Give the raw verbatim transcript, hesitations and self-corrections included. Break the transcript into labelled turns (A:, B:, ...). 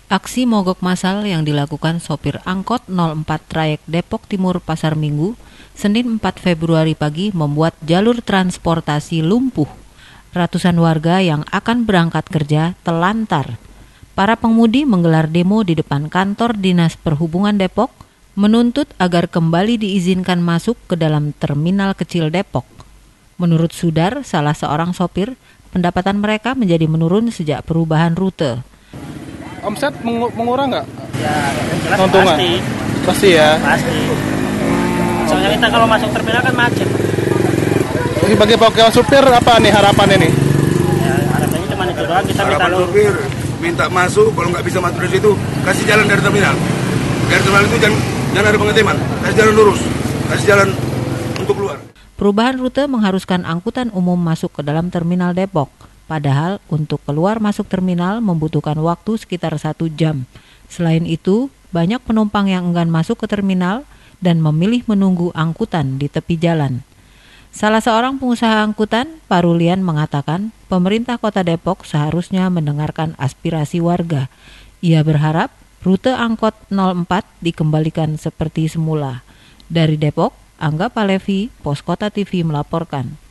A: Aksi mogok massal yang dilakukan sopir angkot nol empat trayek Depok Timur Pasar Minggu, Senin empat Februari pagi membuat jalur transportasi lumpuh. Ratusan warga yang akan berangkat kerja telantar. Para pengemudi menggelar demo di depan kantor Dinas Perhubungan Depok, menuntut agar kembali diizinkan masuk ke dalam terminal kecil Depok. Menurut Sudar, salah seorang sopir, pendapatan mereka menjadi menurun sejak perubahan rute.
B: Omset mengu- mengurang nggak?
C: Ya, jelas
B: Keuntungan?
C: pasti.
B: Pasti ya.
C: Pasti. Soalnya kita kalau masuk terminal kan macet.
B: Bagi para supir apa nih harapannya nih?
C: Ya, harapannya cuma itu doang, kita minta
D: Harapan
C: lu.
D: supir minta masuk, kalau nggak bisa masuk dari situ, kasih jalan dari terminal. Dari terminal itu jangan, jangan ada pengeteman, kasih jalan lurus, kasih jalan untuk keluar.
A: Perubahan rute mengharuskan angkutan umum masuk ke dalam terminal Depok. Padahal untuk keluar masuk terminal membutuhkan waktu sekitar satu jam. Selain itu, banyak penumpang yang enggan masuk ke terminal dan memilih menunggu angkutan di tepi jalan. Salah seorang pengusaha angkutan, Parulian, mengatakan pemerintah Kota Depok seharusnya mendengarkan aspirasi warga. Ia berharap rute angkot nol empat dikembalikan seperti semula. Dari Depok, Angga Palevi, Pos Kota T V melaporkan.